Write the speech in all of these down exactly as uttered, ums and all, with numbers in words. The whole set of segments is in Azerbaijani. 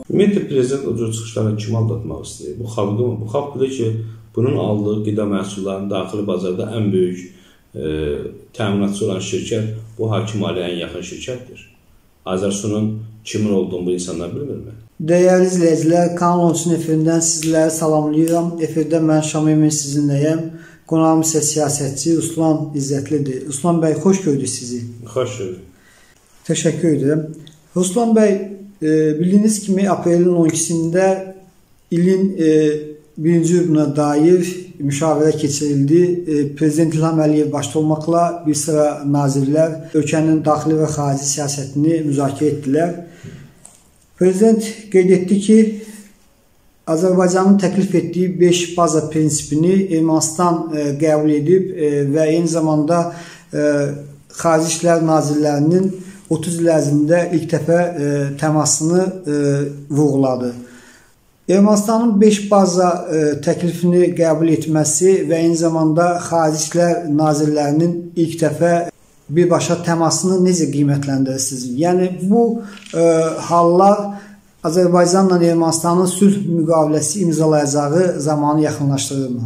Ümumiyyətlə, prezident o cür çıxışlarla kimi aldatmaq istəyir? Bu xalqı mı? Bu xalq bilir ki, bunun aldığı qida məhsullarının daxili bazarda ən böyük e, təminatçı olan şirkət bu hakim aliyə ən yaxın şirkətdir. Azərsunun kimin olduğunu bu insanlar bilmirmi? Dəyərli izləyicilər, Kanal on üçün efirindən sizləri salamlayıram. Efirdə mən Şamil Emin sizinləyəm. Qonağım isə siyasətçi Ruslan İzzətlidir. Ruslan bəy, xoş gördük sizi. Xoş gördük. Təşəkkür edirəm. Ruslan bəy, e, bildiyiniz kimi aprelin on ikisində ilin e, birinci rübuna dair müşavirə keçirildi. E, Prezident İlham Əliyev başda olmaqla bir sıra nazirlər ölkənin daxili və xarici siyasətini müzakirə etdilər. Prezident qeyd etdi ki, Azərbaycanın təklif etdiyi beş baza prinsipini Ermənistan e, qəbul edib e, və eyni zamanda e, Xarici İşlər Nazirlərinin otuz il ərzində ilk dəfə e, təmasını e, vurğuladı. Ermənistanın beş baza e, təklifini qəbul etməsi və eyni zamanda Xarici İşlər Nazirlərinin ilk dəfə birbaşa təmasını necə qiymətləndirirsiniz? Yəni, bu e, hallar Azərbaycanla Ermənistanın sülh müqaviləsi imzalayacağı zamanı yaxınlaşdırırmı?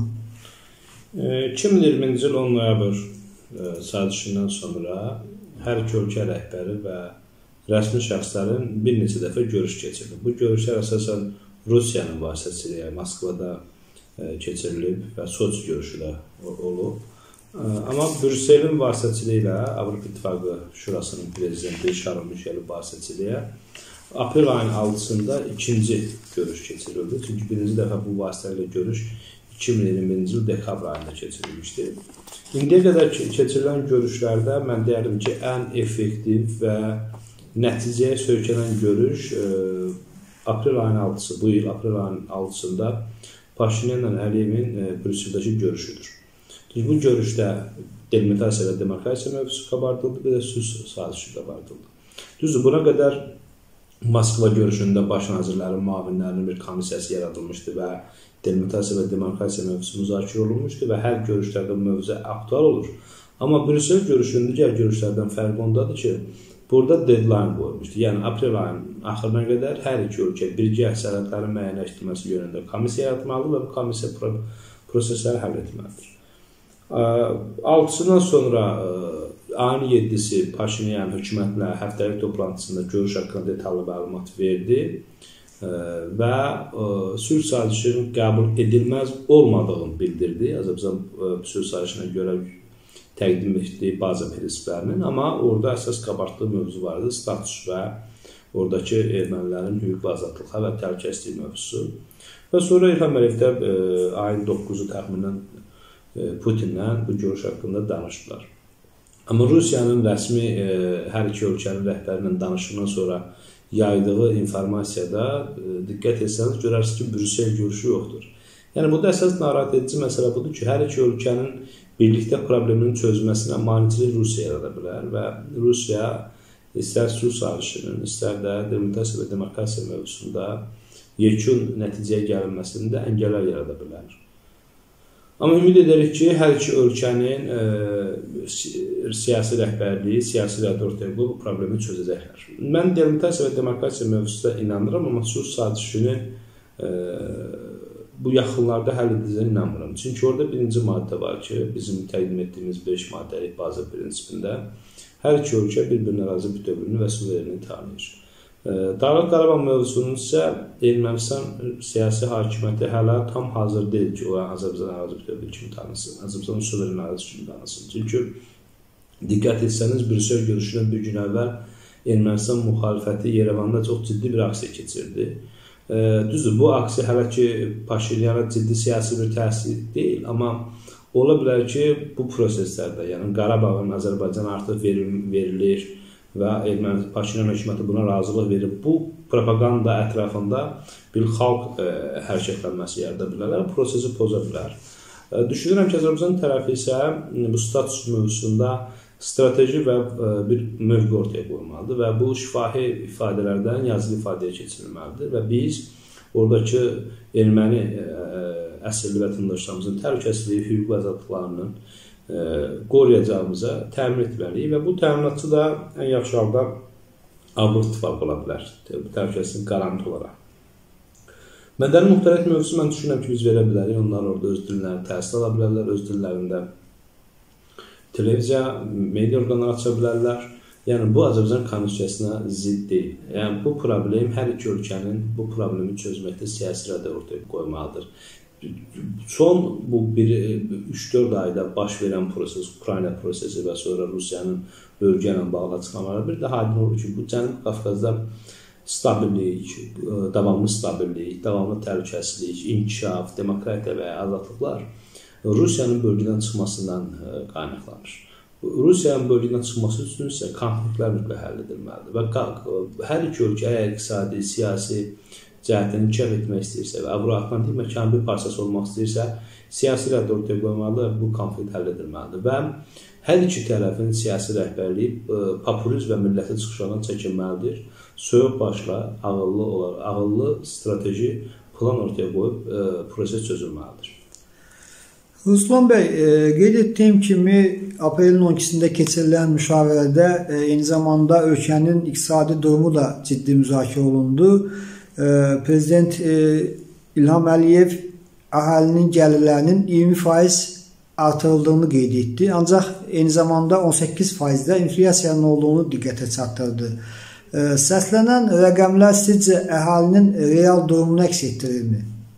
iki min iyirminci il on noyabr sazişindən sonra hər iki ölkə rəhbəri və rəsmi şəxslərin bir neçə dəfə görüş keçirdi. Bu görüşlər əsasən Rusiyanın vasitəsilə Moskvada keçirilib və Soçi görüşü də olub. Amma Brüsselin vasitəsilə Avropa İttifaqı Şurasının prezidenti Şarl Mişelin vasitəsilə aprel ayının altısında ikinci görüş keçirildi. Çünki birinci dəfə bu vasitələ görüş iki min iyirminci il dekabr ayında keçirilmişdi. İndiyə qədər keçirilən görüşlərdə mən deyərdim ki, ən effektiv və nəticəyə söykənən görüş e, aprel ayının altısı, bu il aprel ayının altısında Paşinyanla Əliyevin e, Brüsseldəki görüşüdür. Çünki bu görüşdə delimitasiya və demarkasiya mövzusu qabardıldı, bir də sülh sazişi qabardıldı. Düzdür, buna qədər Moskva görüşündə baş nazirlərin müavinlərinin bir komissiyası yaradılmışdı və delimitasiya və demarkasiya mövzusu müzakirə olunmuşdu və hər görüşlərdə bu mövzu aktual olur. Amma Brüssel görüşünün digər görüşlərdən fərqi ondadır ki, burada deadline qoyulmuşdu. Yəni, aprel ayının axırına qədər hər iki ölkə birgə sərhədlərin müəyyənləşdirilməsi yönündə komissiya yaratmalıdır və bu komissiya prosesləri həll etməlidir. altısından sonra ayın yeddisi Paşinyan hökumətlə həftəlik toplantısında görüş haqqında detallı məlumat verdi və sülh sazişinin qəbul edilməz olmadığını bildirdi. Azərbaycan sülh sazişinə görə təqdim etdiyi baza prinsiplərinin, amma orada əsas qabartdığı mövzu vardı, status və oradakı ermənilərin hüquq azadlığa və təhlükəsizlik mövzusu. Və sonra İlham Əliyev də ayın doqquzu təxminən Putinlə bu görüş haqqında danışdılar. Amma Rusiyanın rəsmi e, hər iki ölkənin rəhbərinin danışığından sonra yaydığı informasiyada e, diqqət etsəniz, görərsiniz ki, Brüssel görüşü yoxdur. Yəni, burada əsas narahat edici məsələ budur ki, hər iki ölkənin birlikdə probleminin çözməsinə maneçilik Rusiya yarada bilər və Rusiya istər sülh sazişinin, istər də delimitasiya və demarkasiya mövzusunda yekun nəticəyə gəlinməsində əngəllər yarada bilər. Amma ümid edərik ki, hər iki ölkənin e, siyasi rəhbərliyi, siyasi rəhbərliyi bu problemi çözəcəklər. Mən delimitasiya və demarkasiya mövzusuna inanıram, amma sülh sazişinin e, bu yaxınlarda həll ediləcəyinə inanmıram. Çünki orada birinci maddə var ki, bizim təqdim etdiyimiz beş maddəlik baza prinsipində hər iki ölkə bir-birinin ərazi bütövlüyünü və suverenliyi tanıyır. Dağlıq Qarabağ mövzusunun isə Ermənistan siyasi hakimiyyəti hələ tam hazır deyil ki, o Azərbaycan ərazi bütövlüyü kimi tanısın, Azərbaycan suveren ərazi kimi tanısın. Çünki diqqət etsəniz, Brüssel görüşündən bir gün əvvəl Ermənistan müxalifəti Yerevanda çox ciddi bir aksiya keçirdi. Düzdür, bu aksiya hələ ki Paşinyana ciddi siyasi bir təsir deyil, amma ola bilər ki, bu proseslərdə, yəni Qarabağın Azərbaycana artıq verilir və Paşinyan hökuməti buna razılıq verir. Bu propaganda ətrafında bir xalq e, hərəkətlənməsi yarada bilərlər, prosesi poza bilər. E, düşünürəm ki, Azərbaycan tərəfi isə bu status mövzusunda strateji və e, bir mövqe ortaya qoymalıdır və bu şifahi ifadələrdən yazılı ifadəyə keçirilməlidir və biz oradakı erməni e, əsirli vətəndaşlarımızın təhlükəsizliyi, hüquq və azadlıqlarının e, qoruyacağımıza təmin etməliyik və bu təminatçı da ən yaxşı halda Avropa İttifaqı ola bilər, təhlükəsizlik qaranti olaraq. Mədəni muxtariyyət mövzusu mən düşünürəm ki, biz verə bilərik. Onlar orada öz dillərini təhsil ala bilərlər, öz dillərində televiziya, media orqanları aça bilərlər. Yəni, bu Azərbaycan konstitusiyasına zidd deyil. Yəni, bu problem hər iki ölkənin bu problemi çözməkdə siyasi irədə ortaya qoymalıdır. Son bu üç dörd ayda baş verən proses, Ukrayna prosesi və sonra Rusiyanın bölgə ilə bağlı açıqlamaları bir də aydın olur ki, bu Cənubi Qafqazda stabillik, davamlı stabillik, davamlı təhlükəsizlik, inkişaf, demokratiya və azadlıqlar Rusiyanın bölgədən çıxmasından qaynaqlanır. Rusiyanın bölgədən çıxması üçün isə konfliktlər mütləq həll edilməlidir və hər iki ölkə əgər iqtisadi, siyasi cəhətdən inkişaf etmək istəyirsə və Avro-Atlantik məkanın bir parçası olmaq istəyirsə, siyasi irədə ortaya qoymalıdır, bu konflikt həll edilməlidir və hər iki tərəfin siyasi rəhbərliyi populizm və milləti çıxışlardan çəkinməlidir. Soyuq başla, ağıllı olaraq, ağıllı strateji plan ortaya qoyub proses çözülməlidir. Ruslan bəy, qeyd etdiyim kimi aprelin on ikisində keçirilən müşavirədə eyni zamanda ölkənin iqtisadi durumu da ciddi müzakirə olundu. Prezident İlham Əliyev əhalinin gəlirlərinin iyirmi faiz artırıldığını qeyd etdi. Ancaq eyni zamanda on səkkiz faizdə inflyasiyanın olduğunu diqqətə çatdırdı. Səslənən rəqəmlər sizcə əhalinin real durumunu əks etdirirmi?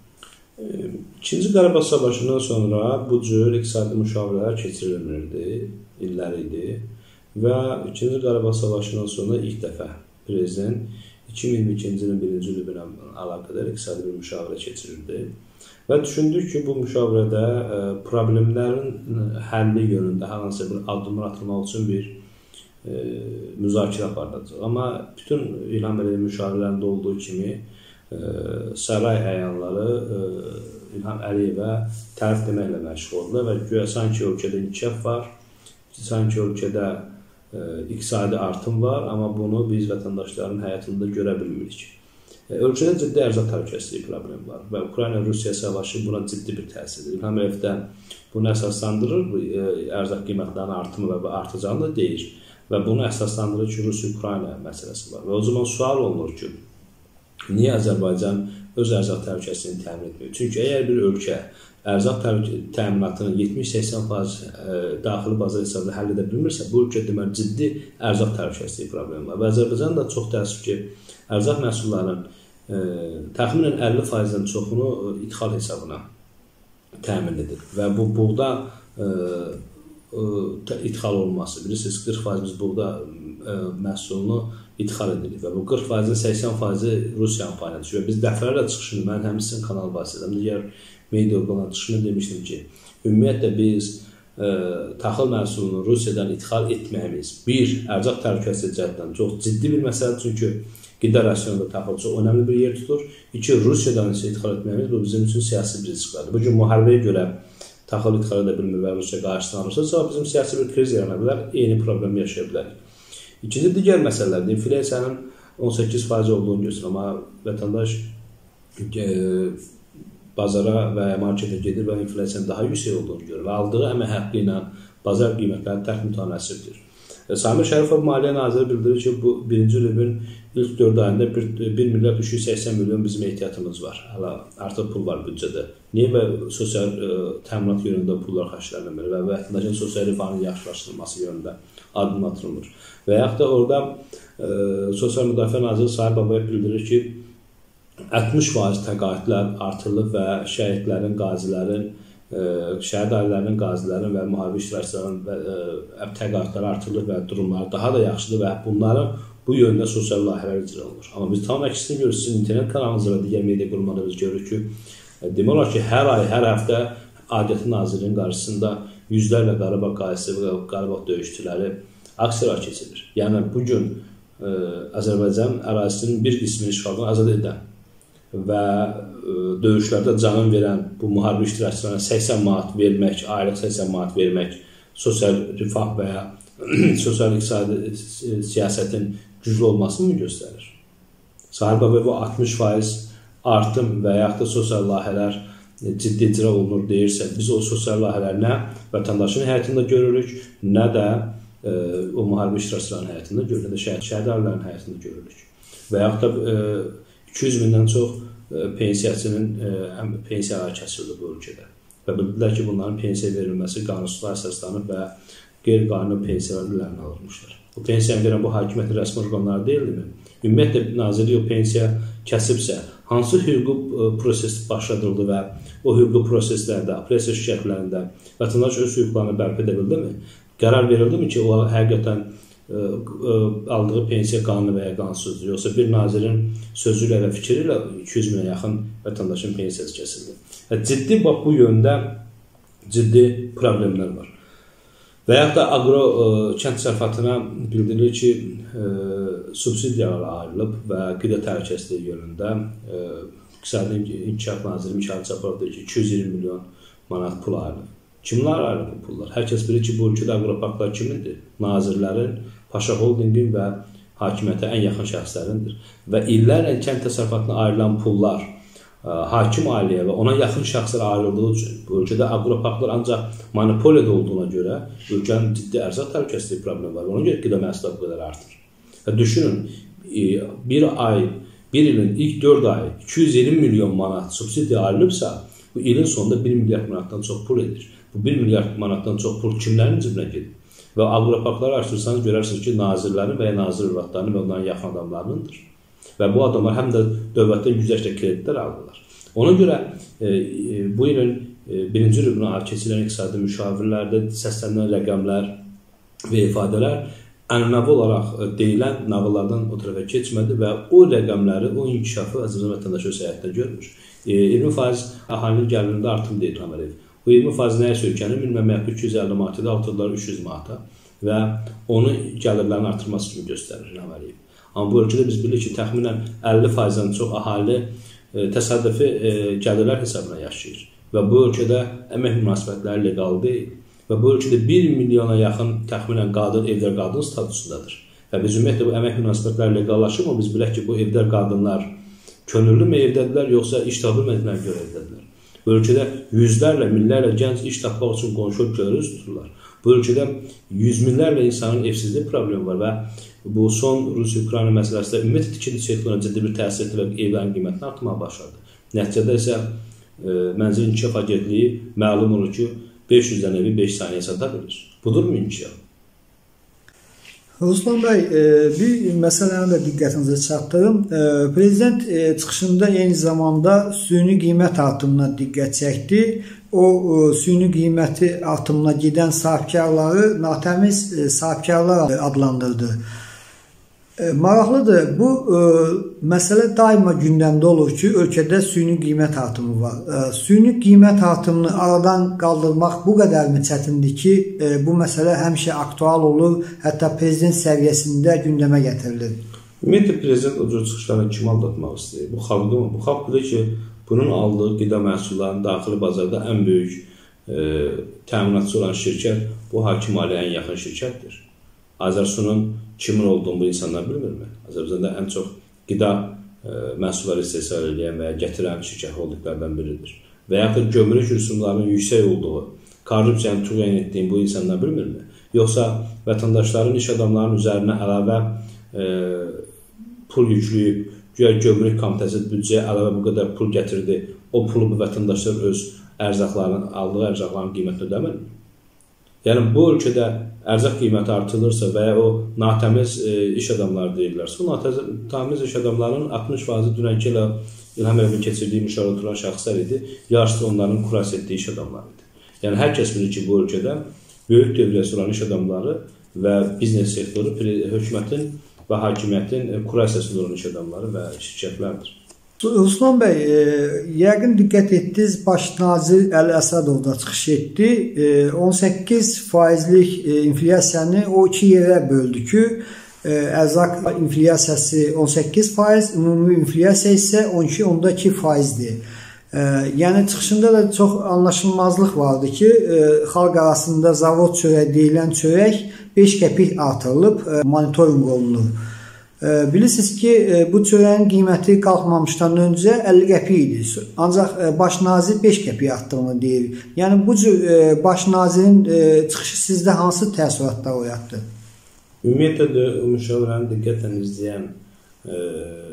İkinci Qarabağ savaşından sonra bu cür iqtisadi müşavirələr keçirilmirdi, illər idi və İkinci Qarabağ savaşından sonra ilk dəfə prezident iki min iyirmi ikinci ilin birinci ilü ilə əlaqədar iqtisadi bir müşavirə keçirirdi və düşündük ki, bu müşavirədə problemlərin həlli yönündə hər hansı bir addımlar atılmaq üçün bir e, müzakirə aparılacaq. Amma bütün İlham Əliyev müşavirələrində olduğu kimi e, saray əyanları e, İlham Əliyevə tərif deməklə məşğul oldular və güya sanki ölkədə inkişaf var, sanki ölkədə e, iqtisadi artım var, amma bunu biz vətəndaşların həyatında görə bilmirik. E, ölkədə ciddi ərzaq təhlükəsizliyi problemi var və Ukrayna-Rusiya savaşı buna ciddi bir təsirdir. İlham Əliyev də bunu əsaslandırır, e, ərzaq qiymətlərinin artımı və artacağını da deyir və bunu əsaslandırır ki, Rusiya-Ukrayna məsələsi var. Və o zaman sual olunur ki, niyə Azərbaycan öz ərzaq təhlükəsizliyini təmin etmir? Çünki əgər bir ölkə ərzaq təminatının yetmiş səksən faiz daxili bazar hesabında həll edə bilmirsə, bu ölkə deməli ciddi ərzaq təhlükəsizliyi problemi var. Və Azərbaycan da çox təəssüf ki, ərzaq məhsullarının e, təxminən əlli faizdən çoxunu ixal hesabına təmin edir. Və bu buğda e, e, ixal olması, bilirsiniz, qırx faiz biz buğda e, məhsulunu ixal edilir və bu qırx faizin səksən faizi Rusiyanın payına düşür. Və biz dəfələrlə çıxışını, mən həmin sizin kanal vasitəsilə, digər media orqanlarına çıxışını demişdim ki, ümumiyyətlə biz e, taxıl məhsulunu Rusiyadan ixal etməyimiz, bir, ərzaq təhlükəsizliyi cəhətdən çox ciddi bir məsələdir, çünki qida rasionunda taxıl çox önəmli bir yer tutur. İki, Rusiyadan isə ixal etməyimiz, bu bizim üçün siyasi bir risklardır. Bugün müharibəyə görə taxıl ixal edə bilmir və Rusiya qarşısını alırsa, sonra bizim siyasi bir kriz yarana bilər, eyni problem yaşaya bilərik. İkinci digər məsələlərdir. İnflyasiyanın on səkkiz faiz olduğunu göstərir, amma vətəndaş e, bazara və marketə gedir və inflyasiyanın daha yüksək olduğunu görür və aldığı əmək haqqı ilə bazar qiymətləri tərk mütənasibdir. E, Samir Şərifov Maliyyə Naziri bildirir ki, bu birinci ilin ilk dörd ayında bir milyard üç yüz səksən milyon bizim ehtiyatımız var. Hələ artıq pul var büdcədə. Niyə və sosial e, təminat yönündə pullar xərclənmir və vətəndaşın sosial rifahının yaxşılaşdırılması yönündə addım atılmır. Və yaxud da orada e, Sosial Müdafiə Naziri Sahib Babayev bildirir ki, əlli faiz təqaüdlər artırılıb və şəhidlərin, qazilərin, e, şəhid ailələrinin, qazilərin və müharibə iştirakçılarının e, təqaüdləri artırılıb və durumları daha da yaxşıdır və bunların bu yöndə sosial layihələr icra olunur. Amma biz tam əksini görürük, sizin internet kanalınızda və digər media qurumlarında biz görürük ki, e, demək olar ki, hər ay, hər həftə Aidiyyatı Nazirinin qarşısında yüzlərlə Qarabağ qazisi və Qarabağ döyüşçüləri aksiyalar keçirir. Yəni, bugün e, Azərbaycan ərazisinin bir qismini işğaldan azad edən və e, döyüşlərdə canın verən bu müharibə iştirakçılarına səksən manat vermək, aylıq səksən manat vermək sosial rifah və ya sosial iqtisadi siyasətin güclü olmasını mı göstərir? Sahib Babayev altmış faiz artım və yaxud da sosial layihələr ciddi icra olunur deyirsə, biz o sosial layihələr nə vətəndaşın həyatında görürük, nə də e, o müharibə iştirakçılarının həyatında görürük, nə də şəhid, şəhid ailələrinin həyatında görürük. Və yaxud da e, iki yüz mindən çox pensiyasının pensiyaları kəsildi bu ölkədə. Və bildilər ki, bunların pensiya verilməsi qanunsuzluğa əsaslanıb və qeyri-qanuni pensiyalar illərini alırmışlar. Bu pensiyanı verən bu hakimiyyətin rəsmi orqanları deyildimi? Ümumiyyətlə, nazirlik o pensiya kəsibsə, hansı hüquqi proses başladıldı və o hüquqi proseslərdə, apellyasiya şirkətlərində vətəndaş öz hüquqlarını bərpa edə bildimi? Qərar verildimi ki, o həqiqətən ə, ə, aldığı pensiya qanuni və ya qanunsuzdur? Yoxsa bir nazirin sözü ilə və fikri ilə iki yüz minə yaxın vətəndaşın pensiyası kəsildi? Ciddi bax, bu yöndə ciddi problemlər var. Və yaxud da aqro ə, kənd təsərrüfatına bildirilir ki, ə, subsidiyalar ayrılıb və qida təhlükəsizliyi yönündə ə, İqtisadi İnkişaf Naziri Mikayıl Cabbarov deyir ki, iki yüz iyirmi milyon manat pul ayrılıb. Kimlər ayrılıb bu pullar? Hər kəs bilir ki, bu ölkədə aqroparklar kimindir? Nazirlərin, Paşa Holdingin və hakimiyyətə ən yaxın şəxslərindir. Və illərlə kənd təsərrüfatına ayrılan pullar hakim ailəyə və ona yaxın şəxslər ayrıldığı üçün bu ölkədə aqroparklar ancaq monopoliyada olduğuna görə ölkənin ciddi ərzaq təhlükəsizliyi problemi var. Ona görə qida məhsulları bu qədər artır. Və düşünün, bir ay, bir ilin ilk dörd ayı iki yüz iyirmi milyon manat subsidiya ayrılıbsa, bu ilin sonunda bir milyard manatdan çox pul edir. Bu bir milyard manatdan çox pul kimlərin cibinə gedir? Və aqroparkları açırsanız görərsiniz ki, nazirlərin və ya nazir övladlarının və onların yaxın adamlarındır. Və bu adamlar həm də dövlətdən yüzlərlə kreditlər alırlar. Ona görə e, bu ilin e, birinci rübuna keçirilən iqtisadi müşavirlərdə səslənilən rəqəmlər və ifadələr ənənəvi olaraq deyilən nağıllardan o tərəfə keçmədi və o rəqəmləri, o inkişafı Azərbaycan vətəndaşı öz həyatda görmür. E, iyirmi faiz əhalinin gəlirində artım deyir Əməliyev. Bu iyirmi faiz nəyə söykənir? Minimum əmək iki yüz əlli manatı da artırdılar üç yüz manata və onu gəlirlərin artırması kimi göstərir Əməliyev. Amma bu ölkədə biz bilirik ki, təxminən əlli faizdən çox əhali e, təsadüfi e, gəlirlər hesabına yaşayır. Və bu ölkədə əmək münasibətləri legal deyil. Və bu ölkədə bir milyona yaxın təxminən qadın evdar qadın statusundadır. Və biz ümumiyyətlə bu əmək münasibətləri legallaşır, amma biz bilək ki, bu evdar qadınlar könüllü mü evdədirlər, yoxsa iş tapılmayanlar görə evdədirlər. Bu ölkədə yüzlərlə, minlərlə gənc iş tapmaq üçün qonşu ölkələrə üz tuturlar. Bu ölkədə yüz minlərlə insanın evsizlik problemi var və bu son Rusiya-Ukrayna məsələsində ümumiyyətlə tikili sektoruna ciddi bir təsir etdi və evlərin qiymətini artmağa başladı. Nəticədə isə e, Mənzil İnkişaf Agentliyi məlum olur ki, beş yüzdən evi beş saniyə sata bilir. Budurmu inkişaf? Ruslan bəy, bir məsələni də diqqətinizə çatdırım. Prezident çıxışında eyni zamanda süni qiymət artımına diqqət çəkdi. O süni qiyməti artımına gedən sahibkarları natəmiz sahibkarlar adlandırdı. Maraqlıdır, bu məsələ daima gündəmdə olur ki, ölkədə süni qiymət artımı var. Süni qiymət artımını aradan qaldırmaq bu qədər mi çətindir ki, bu məsələ həmişə aktual olur, hətta prezident səviyyəsində gündəmə gətirilir? Ümumiyyətlə, prezident o cür çıxışlarını kim aldatmaq istəyir? Bu xalqı mı? Bu xalq bilir ki, bunun aldığı qida məhsullarının daxili bazarda ən böyük e, təminatçı olan şirkət bu hakim ailəyə ən yaxın şirkətdir. Azərsunun kimin olduğunu bu insanlar bilmirmi? Azərbaycanda ən çox qida e, məhsulları istehsal edən və ya gətirən şirkət holdinglərdən biridir. Və yaxud da gömrük rüsumlarının yüksək olduğu, korrupsiyanın tüğyan etdiyi bu insanlar bilmirmi? Yoxsa vətəndaşların, iş adamlarının üzərinə əlavə e, pul yükləyib, güya gömrük komitəsi büdcəyə əlavə bu qədər pul gətirdi, o pulu bu vətəndaşlar öz ərzaqlarının, aldığı ərzaqların qiymətini ödəmirmi? Yəni, bu ölkədə ərzaq qiyməti artırılırsa və ya o natəmiz e, iş adamları deyirlərsə, o natəmiz iş adamlarının altmış faizi dünənki ilə İlham Əliyevin keçirdiyi müşavirə oturan şəxslər idi, yarısı onların kuras etdiyi iş adamları idi. Yəni, hər kəs bilir ki, bu ölkədə böyük dövriyyəsi olan iş adamları və biznes sektoru hökumətin və hakimiyyətin kurasiyasında olan iş adamları və şirkətlərdir. Ruslan bəy, e, yəqin diqqət etdiniz, baş nazir Əli Əsədov da çıxış etdi. E, on səkkiz faizlik e, inflyasiyanı o iki yerə böldü ki, e, ərzaq inflyasiyası on səkkiz faiz, ümumi inflyasiya isə on iki nöqtə iki faizdir. E, yəni çıxışında da çox anlaşılmazlıq vardı ki, e, xalq arasında zavod çörək deyilən çörək beş qəpik artırılıb, e, monitorinq olunur. Bilirsiniz ki, bu çörəyin qiyməti qalxmamışdan öncə əlli qəpik idi. Ancaq baş nazir beş qəpik artdığını deyir. Yəni, bu cür baş nazirin çıxışı sizdə hansı təəssüratlar oyatdı? Ümumiyyətlə də müşavirəni diqqətlə izləyən e,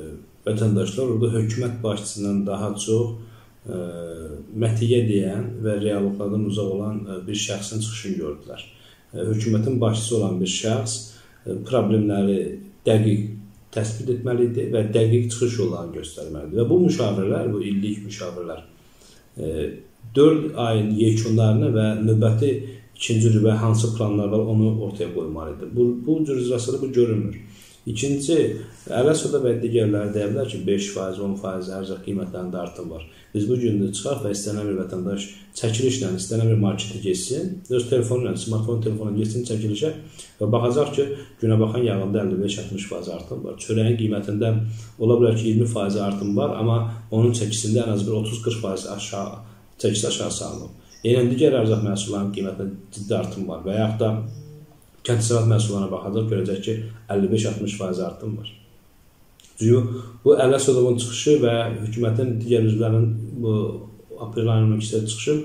vətəndaşlar orada hökumət başçısından daha çox ə, mətiyə deyən və reallıqlardan uzaq olan ə, bir şəxsin çıxışını gördülər. Ə, hökumətin başçısı olan bir şəxs ə, problemləri dəqiq təsbit etməlidir və dəqiq çıxış yollarını göstərməlidir. Və bu müşavirlər, bu illik müşavirlər dörd ayın yekunlarını və növbəti ikinci rübə hansı planlar var onu ortaya qoymalıdır. Bu, bu cür icrasında bu görünmür. İkinci, Ələsədə və digərləri deyə bilər ki, beş faiz, on faiz ərzaq qiymətlərində artım var. Biz bu gün çıxaq və istənilən bir vətəndaş çəkilişlə, istənilən bir marketə geçsin, öz telefonla, smartfon telefonla geçsin çəkilişə və baxacaq ki, günə baxan yağında əlli beş altmış faiz artım var. Çörəyin qiymətində ola bilər ki, iyirmi faiz artım var, amma onun çəkisində ən az bir otuz qırx faiz aşağı, çəkisi aşağı salınıb. Eynən digər ərzaq məhsullarının qiymətində ciddi artım var və yaxud da kənd təsərrüfat məhsullarına baxacaq, görəcək ki, əlli beş altmış faiz artım var. Çünki bu Ələsədovun çıxışı və hökumətin digər üzvlərinin bu aprel ayının ikisi çıxışı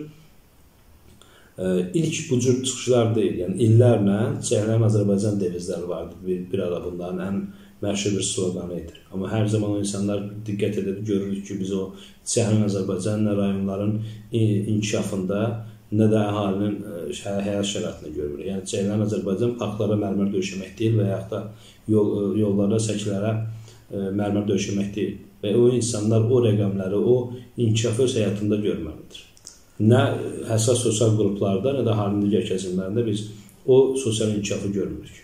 ilk bu cür çıxışlar deyil. Yəni illərlə Çəhrayım Azərbaycan devizləri vardı. Bir, bir ara bunların ən məşhur bir sloqanıdır. Amma hər zaman o insanlar diqqət edib görürük ki, biz o Çəhrayım Azərbaycan rayonların inkişafında nə də əhalinin həyat şəraitini görürük. Yəni Çəhrayım Azərbaycan parklara mərmər döşəmək deyil və yaxud da yol, yollara, səkilərə mərmər döşəmək deyil. Və o insanlar o rəqəmləri, o inkişafı öz həyatında görməlidir. Nə həssas sosial qruplarda, nə də əhalinin digər kəsimlərində biz o sosial inkişafı görmürük.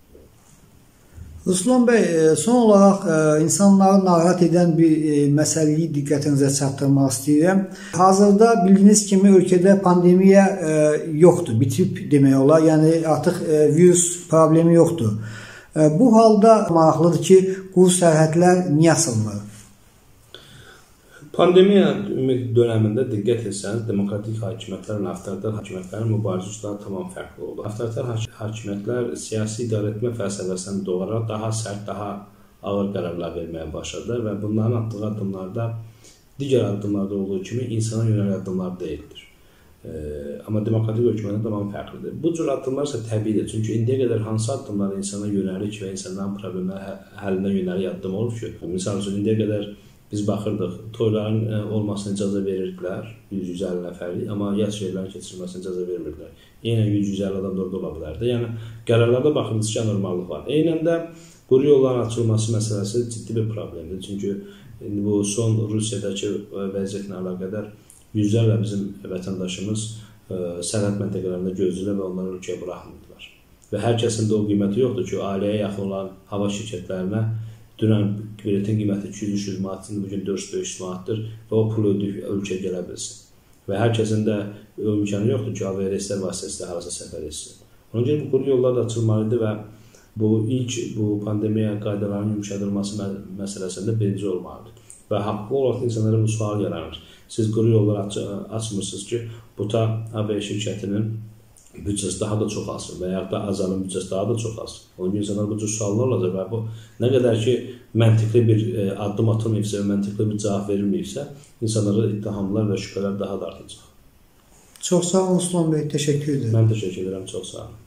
Ruslan bəy, son olaraq insanları narahat edən bir məsələyi diqqətinizə çatdırmaq istəyirəm. Hazırda bildiyiniz kimi ölkədə pandemiya yoxdur, bitib demək olar. Yəni artıq virus problemi yoxdur. Bu halda maraqlıdır ki, bu sərhədlər niyə açılmır? Pandemiya dönəmində diqqət etsəniz, demokratik hakimiyyətlərlə avtoritar hakimiyyətlərin mübarizə üsulları tamam fərqli oldu. Avtoritar hakimiyyətlər siyasi idarə etmə fəlsəfəsini doğaraq daha sərt, daha ağır qərarlar verməyə başladılar və bunların atdığı addımlarda digər addımlarda olduğu kimi insana yönəlik addımlar deyildir. E, amma demokratik hökumətin tamam fərqlidir. Bu cür addımlar isə təbiidir. Çünki indiyə qədər hansı addımlar insana yönəlik və insanların problemləri həllinə yönəlik addım olub ki, misal üçün indiyə qədər biz baxırdıq, toyların olmasına icazə verirdilər, yüz yüz əlli nəfərlik, amma yas yerlərin keçirilməsinə icazə vermirdilər. Eynən yüz yüz əlli adam da orada ola bilərdi. Yəni, qərarlarda baxırdınız ki, anormallıq var. Eynən də quru yolların açılması məsələsi ciddi bir problemdir. Çünki bu son Rusiyadakı vəziyyətlə əlaqədar yüzlərlə bizim vətəndaşımız sərhəd məntəqələrində gözləyirlər və onları ölkəyə buraxmırdılar. Və hər kəsin də o qiyməti yoxdur ki, ailəyə yaxın olan hava şirkətlərinə dünən biletin qiyməti iki yüz üç yüz manatdır, bugün dörd yüz beş yüz manatdır və o pulu ödəyib ölkəyə gələ bilsin. Və hər kəsin də imkanı yoxdur ki, aviareyslər vasitəsilə harasa səfər etsin. Ona görə bu quru yollar da açılmalıdır və bu ilk bu pandemiya qaydalarının yumuşadılması məsələsində birinci olmalıdır. Və haqlı olaraq insanlara bu sual yaranır. Siz quru yollar aç açmırsınız ki, bu da aviya şirkətinin büdcəsi daha da çox alsın və yaxud da azalın büdcəsi daha da çox alsın. Onun üçün insanlar bu cür suallar olacaq və bu nə qədər ki məntiqli bir e, addım atılmayıbsa və məntiqli bir cavab verilməyibsə, insanlara ittihamlar və şübhələr daha da artacaq. Çox sağ olun Ruslan bəy, təşəkkür edirəm. Mən təşəkkür edirəm, çox sağ olun.